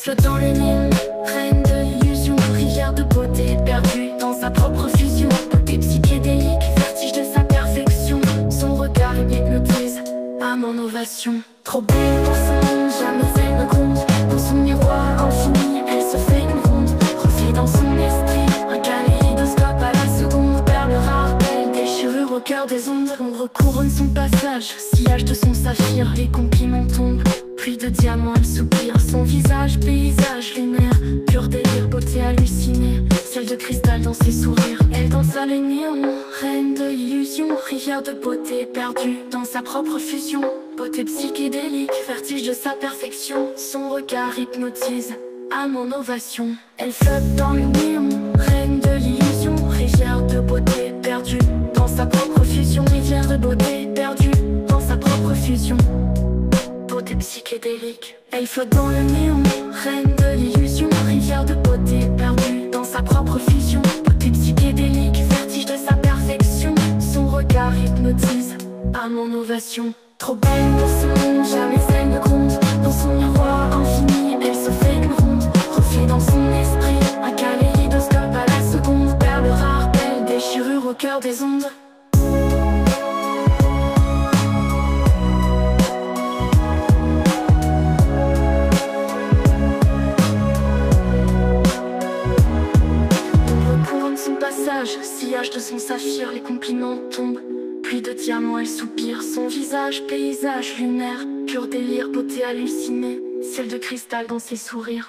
flotte dans le Nil, reine de l'illusion, rivière de beauté perdue dans sa propre fusion. Beauté psychédélique, vertige de sa perfection. Son regard hypnotise, âme en ovation. Trop belle pour son monde, jamais elle ne gronde. Dans son miroir infini, elle se fait une ronde. Reflet dans son esprit, un kaléidoscope à la seconde. Perle rare, belle déchirure au cœur des ondes. L'ombre couronne son passage, sillage de son saphir. Les compliments tombent, pluie de diamants, elle soupire. Son visage, paysage lunaire, pur délire, beauté hallucinée. Ciel de cristal dans ses sourires. Elle danse à néon, reine de l'illusion, rivière de beauté perdue dans sa propre fusion. Beauté psychédélique, vertige de sa perfection. Son regard hypnotise, âme en ovation. Elle flotte dans le néon, reine de l'illusion, rivière de beauté perdue dans sa propre fusion. Rivière de beauté perdue dans sa propre fusion. Beauté psychédélique, elle flotte dans le néon, reine de l'illusion, rivière de beauté perdue dans sa propre fusion. Beauté psychédélique, vertige de sa perfection. Son regard hypnotise, âme en ovation. Trop belle pour ce monde, jamais elle ne gronde. Dans son miroir infini, elle se fait une ronde. Reflet dans son esprit, un kaléidoscope à la seconde. Perle rare, belle déchirure au cœur des ondes. Sillage de son saphir, les compliments tombent. Pluie de diamants, elle soupire. Son visage, paysage lunaire, pur délire, beauté hallucinée. Ciel de cristal dans ses sourires.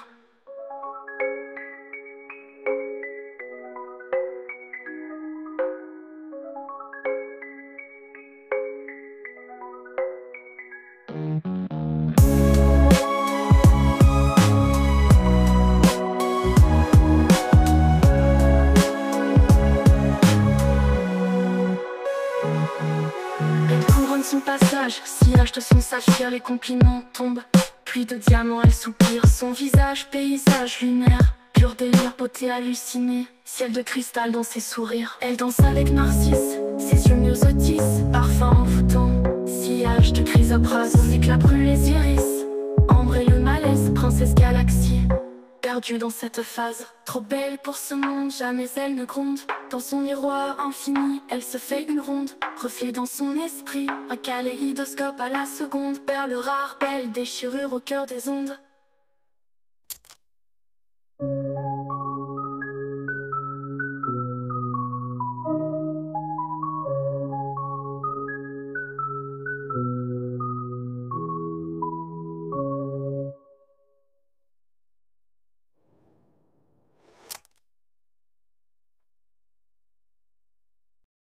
Son passage, sillage de son saphir, les compliments tombent. Pluie de diamants, elle soupire. Son visage, paysage lunaire, pur délire, beauté hallucinée. Ciel de cristal dans ses sourires. Elle danse avec Narcisse, ses yeux myosotis, parfum envoûtant. Sillage de chrysoprase, son éclat brûle les iris. Ambre et le malaise, princesse galaxie. Perdue dans cette phase, trop belle pour ce monde, jamais elle ne gronde. Dans son miroir infini, elle se fait une ronde. Reflet dans son esprit, un kaléidoscope à la seconde. Perle rare, belle déchirure au cœur des ondes.